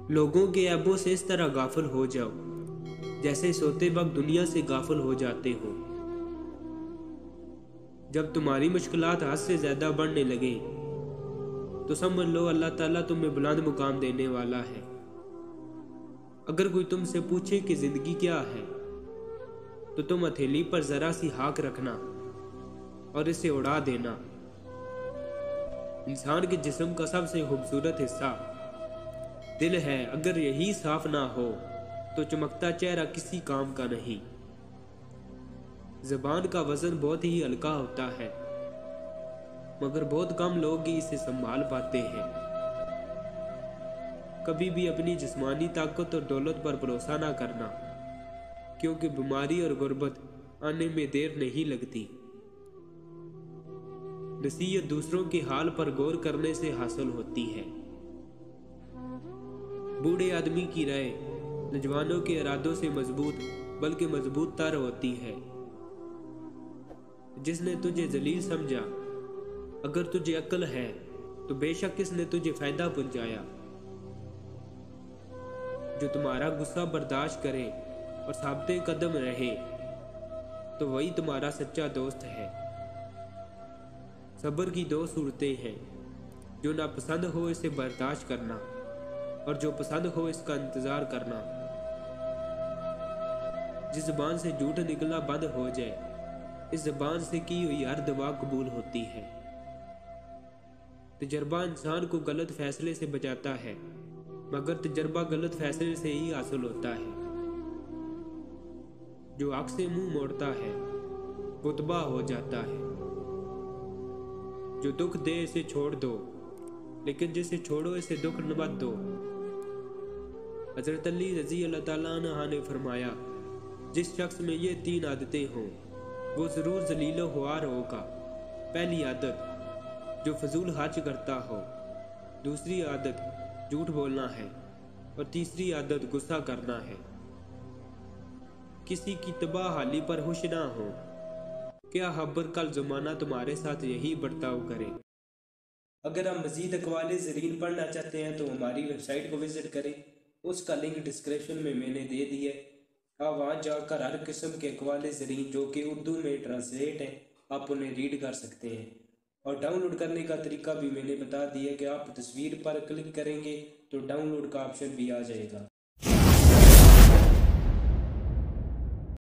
लोगों के ऐबों से इस तरह गाफिल हो जाओ जैसे सोते वक्त दुनिया से गाफिल हो जाते हो। जब तुम्हारी मुश्किलात हद से ज्यादा बढ़ने लगे तो समझ लो अल्लाह ताला तुम्हें बुलंद मुकाम देने वाला है। अगर कोई तुमसे पूछे कि जिंदगी क्या है तो तुम हथेली पर जरा सी हाक रखना और इसे उड़ा देना। इंसान के जिस्म का सबसे खूबसूरत हिस्सा दिल है। अगर यही साफ ना हो तो चमकता चेहरा किसी काम का नहीं। ज़बान का वजन बहुत ही हल्का होता है मगर बहुत कम लोग ही इसे संभाल पाते हैं। कभी भी अपनी जिस्मानी ताकत और दौलत पर भरोसा ना करना, क्योंकि बीमारी और गुर्बत आने में देर नहीं लगती। नसीहत दूसरों के हाल पर गौर करने से हासिल होती है। बूढ़े आदमी की राय नौजवानों के इरादों से मजबूत बल्कि मजबूत तर होती है। जिसने तुझे जलील समझा, अगर तुझे अक्ल है तो बेशक इसने तुझे फायदा पहुंचाया। जो तुम्हारा गुस्सा बर्दाश्त करे और साबिते कदम रहे तो वही तुम्हारा सच्चा दोस्त है। सब्र की दो सूरतें हैं, जो नापसंद हो इसे बर्दाश्त करना और जो पसंद हो इसका इंतजार करना। जिस ज़बान से झूठ निकलना बंद हो जाए, इस ज़बान से की हुई हर दुआ कबूल होती है। तजर्बा इंसान को गलत फैसले से बचाता है, मगर तजर्बा गलत फैसले से ही हासिल होता है। जो आँख से मुंह मोड़ता है वो तबाह हो जाता है। जो दुख दे इसे छोड़ दो, लेकिन जिसे छोड़ो इसे दुख मत दो। हज़रत अली रज़ी अल्लाह ताला अन्हु ने फरमाया, जिस शख्स में ये 3 आदतें हों वो ज़रूर ज़लील ख्वार होगा। पहली आदत, जो फजूल खर्च करता हो। दूसरी आदत झूठ बोलना है और तीसरी आदत गुस्सा करना है। किसी की तबाह हाली पर खुश ना हो। क्या खबर कल ज़माना तुम्हारे साथ यही बर्ताव करे। अगर आप मज़ीद अक़वाल ज़रीन पढ़ना चाहते हैं तो हमारी वेबसाइट को विज़िट करें। उसका लिंक डिस्क्रिप्शन में मैंने दे दिया है। आप वहाँ जाकर हर किस्म के अक़वाल ज़रीन जो कि उर्दू में ट्रांसलेट है आप उन्हें रीड कर सकते हैं। और डाउनलोड करने का तरीका भी मैंने बता दिया कि आप तस्वीर पर क्लिक करेंगे तो डाउनलोड का ऑप्शन भी आ जाएगा।